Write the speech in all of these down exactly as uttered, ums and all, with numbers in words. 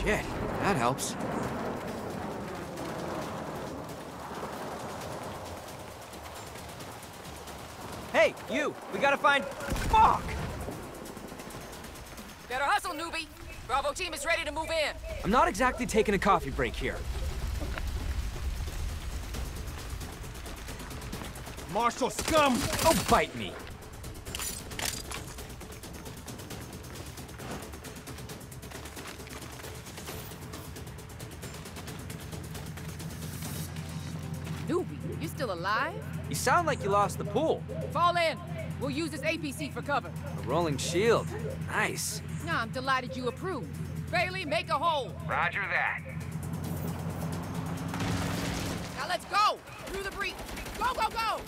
Shit, that helps. Hey, you! We gotta find... Fuck! Better hustle, newbie! Bravo team is ready to move in! I'm not exactly taking a coffee break here. Marshal scum! Oh, bite me! Newbie, you still alive? You sound like you lost the pool. Fall in! We'll use this A P C for cover. A rolling shield. Nice. Nah, I'm delighted you approve. Bailey, make a hole! Roger that. Now let's go! Through the breach! Go, go, go!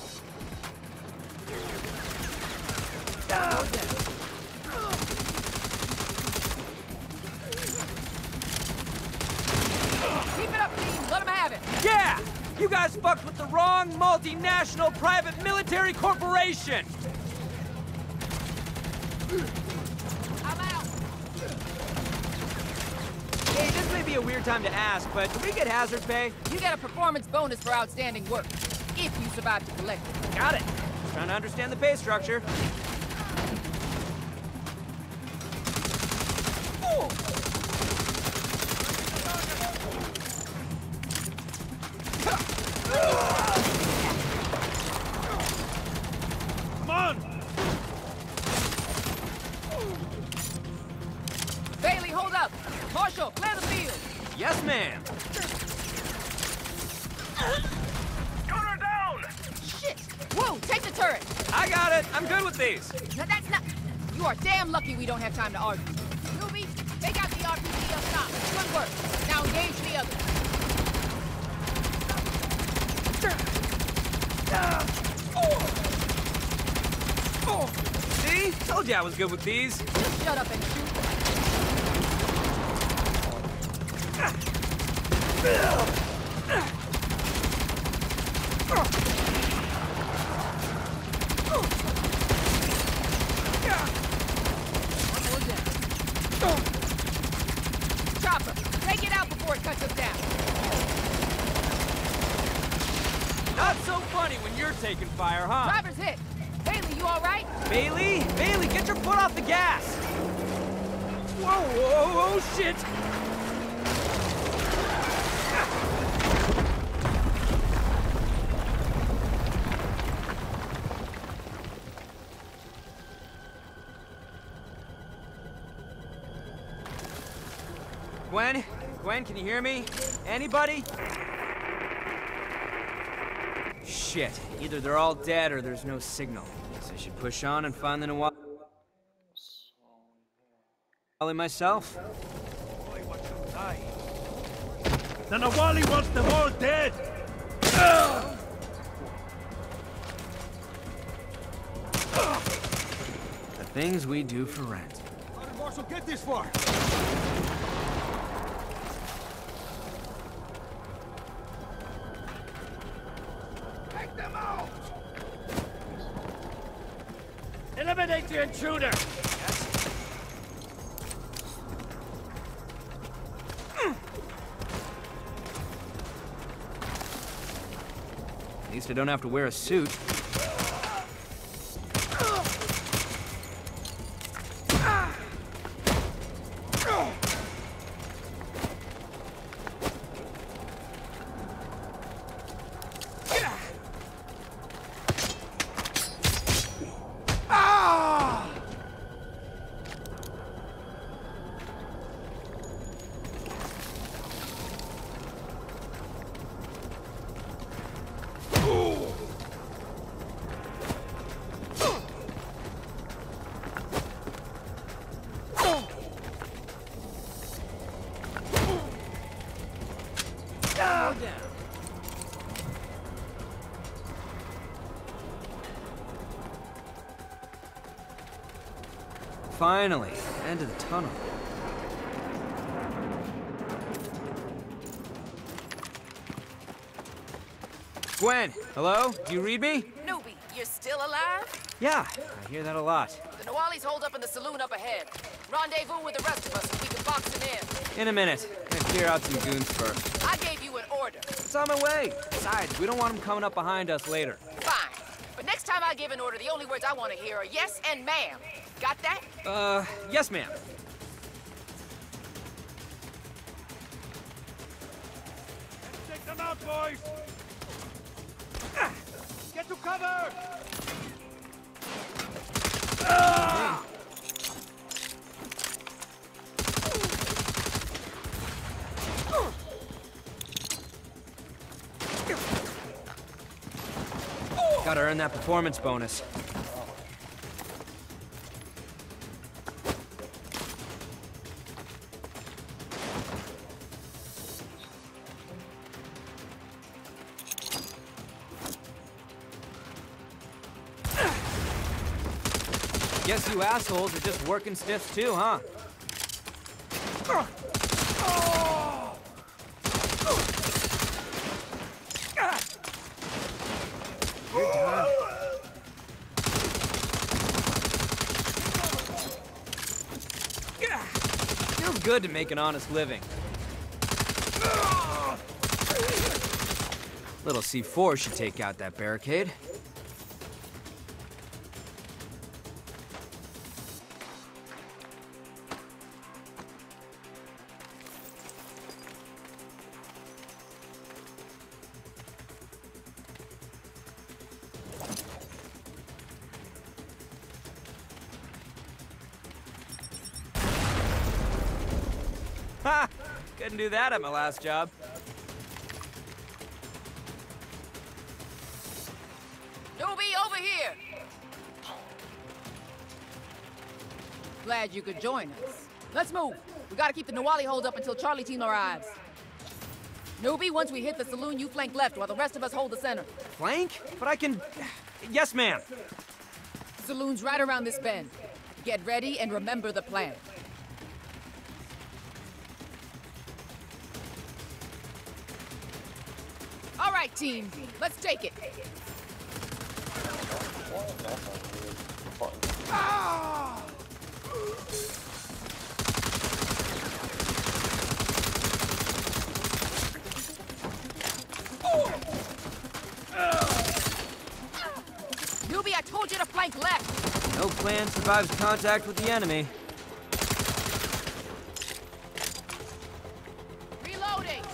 Keep it up, team! Let them have it! Yeah! You guys fucked with the wrong multinational private military corporation! I'm out! Hey, this may be a weird time to ask, but can we get hazard pay? You get a performance bonus for outstanding work, if you survive to collect it. Got it. Trying to understand the pay structure. Oh. Come on! Bailey, hold up! Marshal, clear the field! Yes, ma'am. Gunner down! Shit! Whoa, take the turret! I got it. I'm good with these. No, that's not... You are damn lucky we don't have time to argue. Newbie, take out the R P G up top. Good work. Now engage the other. See? Told you I was good with these. Just shut up and shoot. One more down. Chopper, take it out before it cuts us down. Not so funny when you're taking fire, huh? Driver's hit. Bailey, you all right? Bailey? Bailey, get your foot off the gas! Whoa, whoa, oh, shit! Gwen? Gwen, can you hear me? Anybody? Shit. Either they're all dead or there's no signal. Guess I should push on and find the Nawali myself. Boy, what you die? The Nawali wants them all dead! The things we do for rent. How did Marshal get this far? Take them out! Eliminate the intruder! At least I don't have to wear a suit. Finally, end of the tunnel. Gwen, hello? Do you read me? Newbie, you're still alive? Yeah, I hear that a lot. The Nawali's holed up in the saloon up ahead. Rendezvous with the rest of us so we can box him in. In a minute. Gonna clear out some goons first. I gave you an order. It's on my way. Besides, we don't want them coming up behind us later. Fine. But next time I give an order, the only words I want to hear are yes and ma'am. Got that? Uh, yes, ma'am. Take them out, boys! Get to cover! Ah! Gotta earn that performance bonus. Guess you assholes are just working stiffs too, huh? You're done. Feels good to make an honest living. Little C four should take out that barricade. Ha! Couldn't do that at my last job. Newbie, over here! Glad you could join us. Let's move. We gotta keep the Nawali hold up until Charlie team arrives. Newbie, once we hit the saloon, you flank left while the rest of us hold the center. Flank? But I can... Yes, ma'am. Saloon's right around this bend. Get ready and remember the plan. All right, team. Let's take it. Ah! Newbie, I told you to flank left. No plan survives contact with the enemy. Reloading.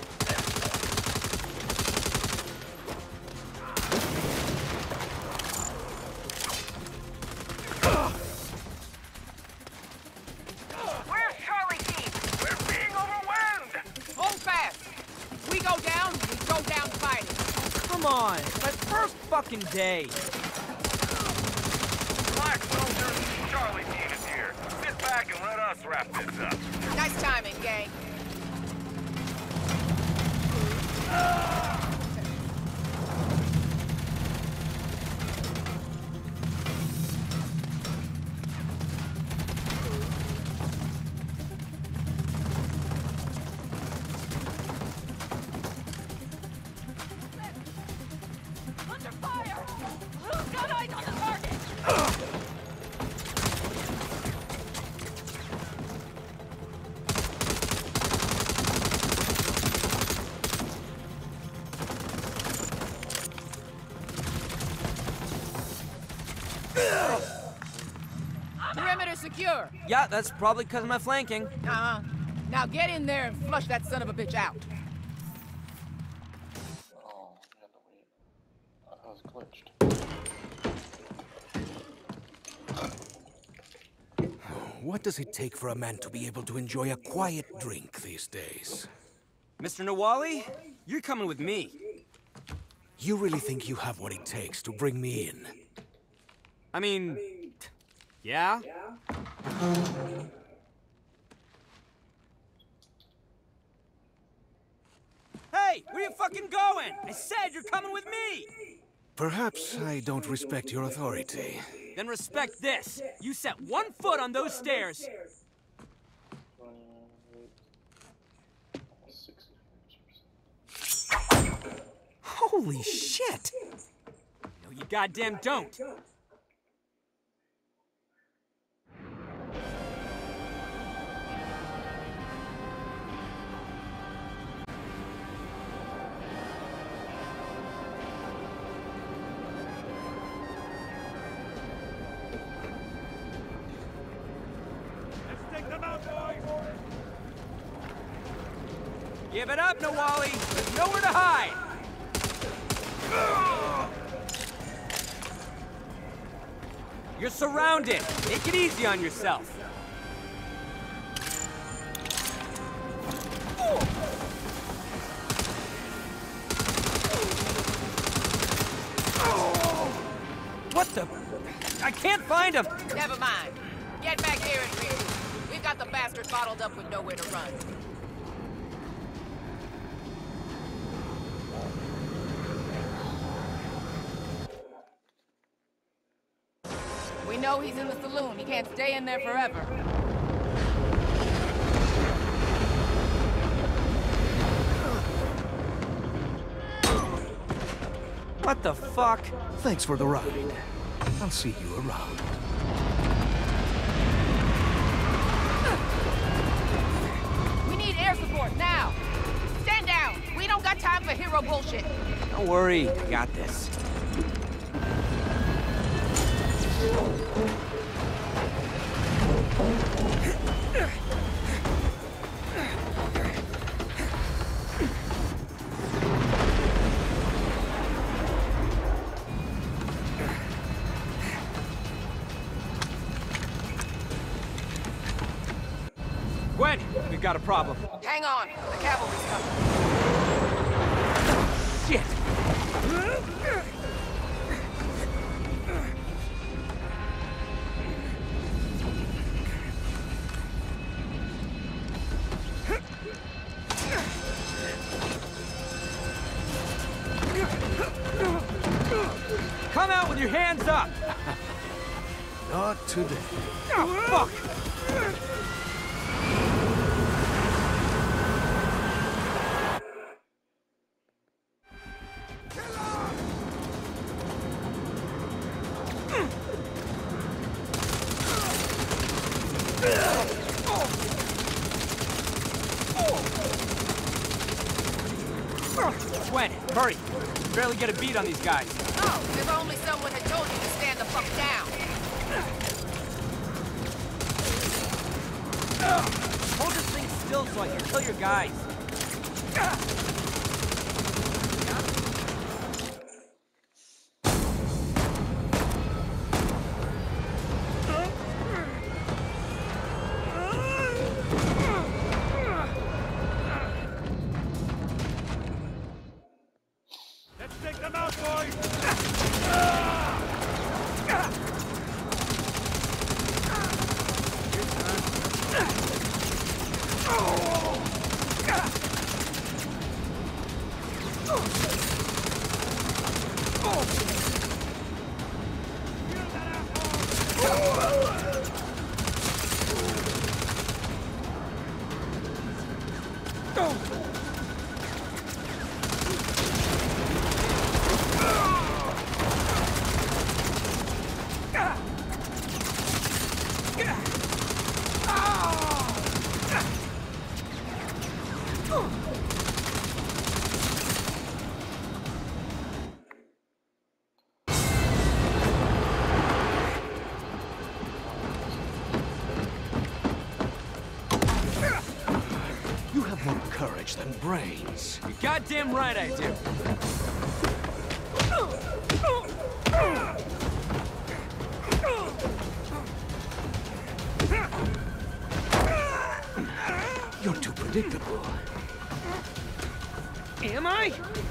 Where's Charlie team? We're being overwhelmed! Hold fast. If we go down, we go down fighting. Come on, it's my first fucking day. Relax, soldiers. Charlie team is here. Sit back and let us wrap this up. Nice timing, gang. Under fire! Who's got eyes on the target? Perimeter secure. Yeah, that's probably because of my flanking. Uh-huh. Now get in there and flush that son of a bitch out. Oh, you had to wait. I thought it was glitched. What does it take for a man to be able to enjoy a quiet drink these days? Mister Nawali, you're coming with me. You really think you have what it takes to bring me in? I mean... Yeah? Hey, where you fucking going? I said you're coming with me! Perhaps I don't respect your authority. Then respect this. You set one foot on those stairs. Holy shit! No, you goddamn don't. Give it up, Nawali! There's nowhere to hide! You're surrounded! Take it easy on yourself! What the? I can't find him! Never mind. Get back here and regroup. We've got the bastard bottled up with nowhere to run. We know he's in the saloon. He can't stay in there forever. What the fuck? Thanks for the ride. I'll see you around. We need air support now. Stand down. We don't got time for hero bullshit. Don't worry, I got this. Gwen, we've got a problem. Hang on. The cavalry's coming. Shit! Come out with your hands up! Not today. Oh, fuck! Gwen, hurry! Barely get a beat on these guys. Oh, if only someone had told you to stand the fuck down. Hold this thing still so I can kill your guys. Let's take them out, boys! You have more courage than brains. You're goddamn right I do. You're too predictable. Am I?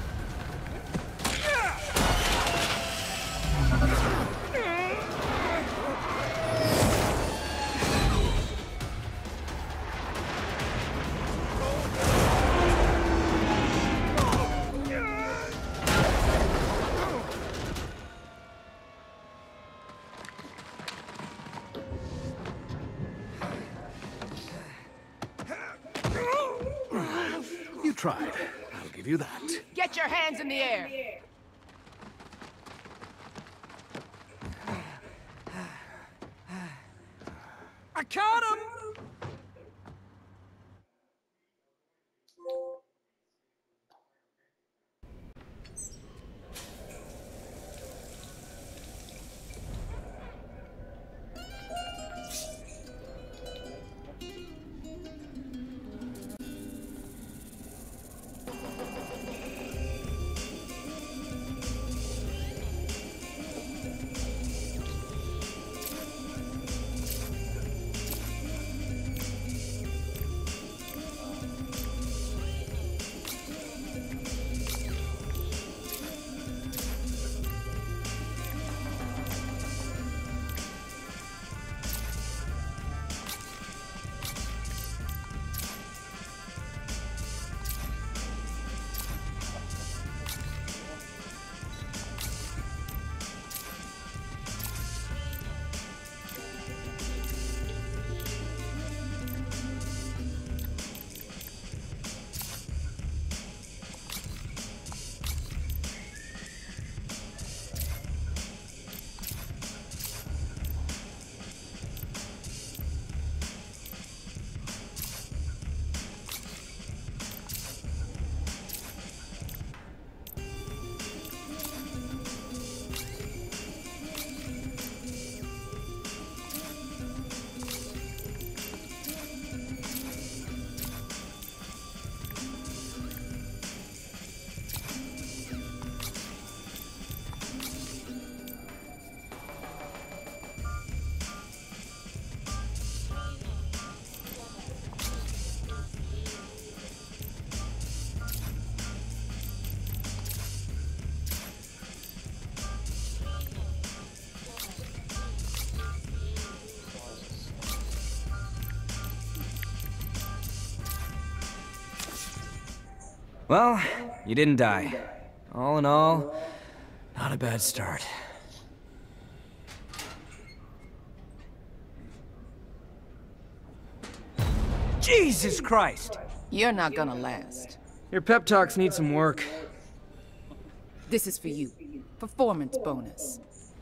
You tried. I'll give you that. Get your hands in the air. I caught him! Well, you didn't die. All in all, not a bad start. Jesus Christ! You're not gonna last. Your pep talks need some work. This is for you. Performance bonus.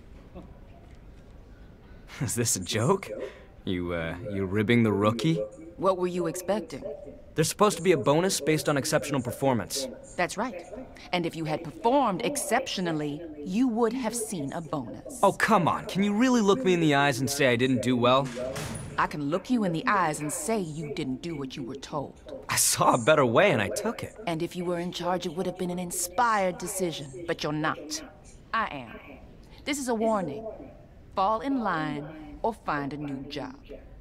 Is this a joke? You, uh, you ribbing the rookie? What were you expecting? There's supposed to be a bonus based on exceptional performance. That's right. And if you had performed exceptionally, you would have seen a bonus. Oh, come on. Can you really look me in the eyes and say I didn't do well? I can look you in the eyes and say you didn't do what you were told. I saw a better way and I took it. And if you were in charge, it would have been an inspired decision. But you're not. I am. This is a warning. Fall in line or find a new job.